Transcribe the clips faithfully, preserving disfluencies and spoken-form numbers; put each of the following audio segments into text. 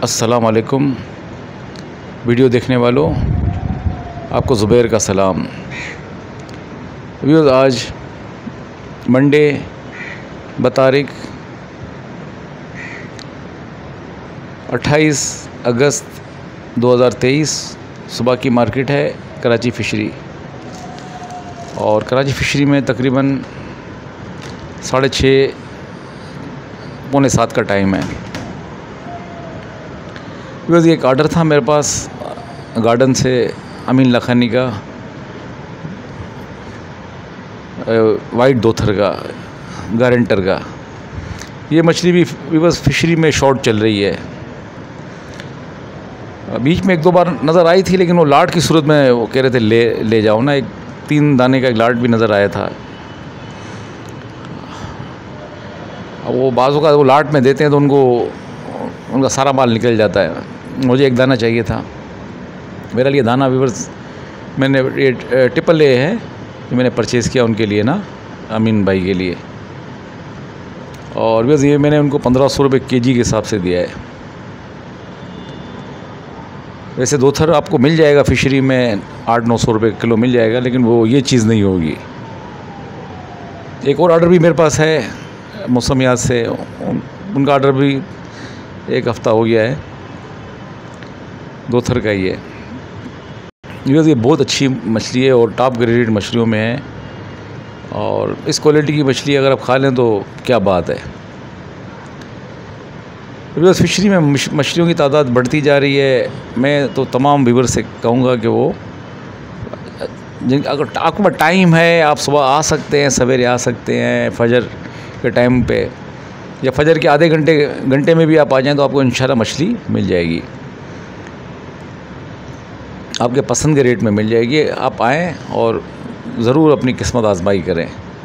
अस्सलाम वालेकुम वीडियो देखने वालों, आपको ज़ुबैर का सलाम। व्यूअर्स, आज मंडे बतारीख अट्ठाईस अगस्त दो हज़ार तेईस सुबह की मार्केट है कराची फ़िशरी। और कराची फ़िशरी में तकरीबन साढ़े छः पौने सात का टाइम है। बस एक आर्डर था मेरे पास गार्डन से अमीन लखानी का, वाइट दोथर का, गारंटर का। ये मछली भी बस फ़िशरी में शॉर्ट चल रही है। बीच में एक दो बार नज़र आई थी, लेकिन वो लाट की सूरत में वो कह रहे थे ले ले जाओ ना। एक तीन दाने का एक लाट भी नज़र आया था। अब वो बाज़ों का वो लाट में देते हैं तो उनको उनका सारा माल निकल जाता है। मुझे एक दाना चाहिए था। मेरे लिए दाना व्यूअर्स मैंने ये ट्रिपल ए है, जो मैंने परचेज़ किया उनके लिए ना, अमीन भाई के लिए। और व्यूअर्स ये मैंने उनको पंद्रह सौ रुपये के जी के हिसाब से दिया है। वैसे दोथर आपको मिल जाएगा फ़िशरी में आठ नौ सौ रुपये किलो मिल जाएगा, लेकिन वो ये चीज़ नहीं होगी। एक और ऑर्डर भी मेरे पास है मौसमियात से, उन, उनका ऑर्डर भी एक हफ़्ता हो गया है, दोथर का ही है। ये बहुत अच्छी मछली है और टॉप ग्रेडेड मछलियों में है। और इस क्वालिटी की मछली अगर आप खा लें तो क्या बात है। बस फ़िशरी में मछलियों की तादाद बढ़ती जा रही है। मैं तो तमाम व्यूअर से कहूँगा कि वो जिन अगर आपके पास टाइम है, आप सुबह आ सकते हैं, सवेरे आ सकते हैं फजर के टाइम पे, या फजर के आधे घंटे घंटे में भी आप आ जाएं तो आपको इंशाल्लाह मछली मिल जाएगी, आपके पसंद के रेट में मिल जाएगी। आप आएँ और ज़रूर अपनी किस्मत आजमाई करें।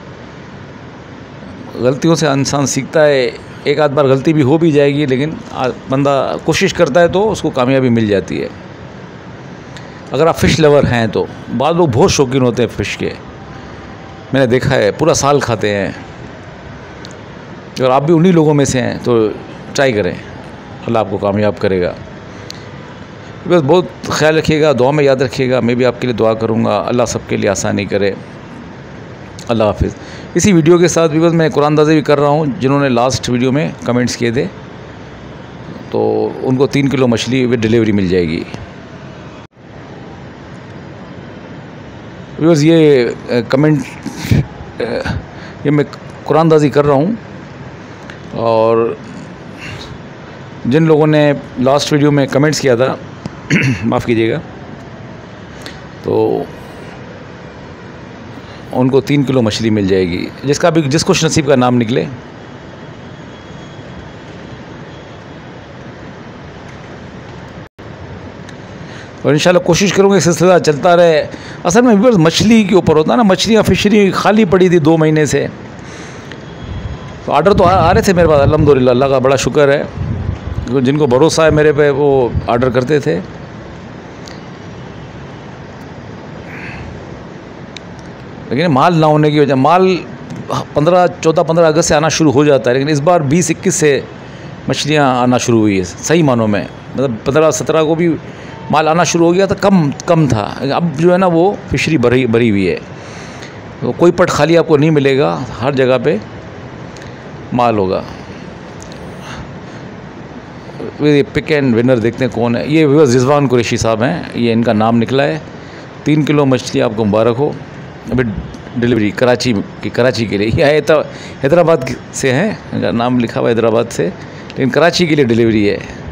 गलतियों से इंसान सीखता है। एक आध बार गलती भी हो भी जाएगी, लेकिन बंदा कोशिश करता है तो उसको कामयाबी मिल जाती है। अगर आप फ़िश लवर हैं तो बाद लोग बहुत शौकीन होते हैं फ़िश के, मैंने देखा है, पूरा साल खाते हैं। अगर आप भी उन्हीं लोगों में से हैं तो ट्राई करें, अल्लाह आपको कामयाब करेगा। बस बहुत ख्याल रखिएगा, दुआ में याद रखिएगा। मैं भी आपके लिए दुआ करूँगा, अल्लाह सबके लिए आसानी करे। अल्लाह हाफ़िज़। इसी वीडियो के साथ भी बस मैं कुरानदाज़ी भी कर रहा हूँ। जिन्होंने लास्ट वीडियो में कमेंट्स किए थे तो उनको तीन किलो मछली विद डिलीवरी मिल जाएगी। बस ये कमेंट ये मैं कुरानदाज़ी कर रहा हूँ। और जिन लोगों ने लास्ट वीडियो में कमेंट्स किया था माफ़ कीजिएगा, तो उनको तीन किलो मछली मिल जाएगी, जिसका भी जिसको नसीब का नाम निकले। और इंशाल्लाह कोशिश करूँगा सिलसिला चलता रहे। असल में व्यूअर्स मछली के ऊपर होता है ना, मछलियाँ फ़िशरी खाली पड़ी थी दो महीने से, तो ऑर्डर तो आ, आ रहे थे मेरे पास। अल्हम्दुलिल्लाह, अल्लाह का बड़ा शुक्र है। जिनको भरोसा है मेरे पे वो ऑर्डर करते थे। लेकिन माल ना होने की वजह, माल पंद्रह चौदह पंद्रह अगस्त से आना शुरू हो जाता है, लेकिन इस बार बीस इक्कीस से मछलियाँ आना शुरू हुई है सही मानों में। मतलब पंद्रह सत्रह को भी माल आना शुरू हो गया था, कम कम था। अब जो है ना वो फ़िशरी भरी भरी हुई है, तो कोई पट खाली आपको नहीं मिलेगा, हर जगह पे माल होगा। ये पिक एंड विनर देखते हैं कौन है। ये रिजवान कुरैशी साहब हैं, ये इनका नाम निकला है। तीन किलो मछली आपको मुबारक हो। अभी डिलीवरी कराची की कराची के लिए, यह हैदराबाद से हैं, इनका नाम लिखा हुआ हैदराबाद से, लेकिन कराची के लिए डिलीवरी है।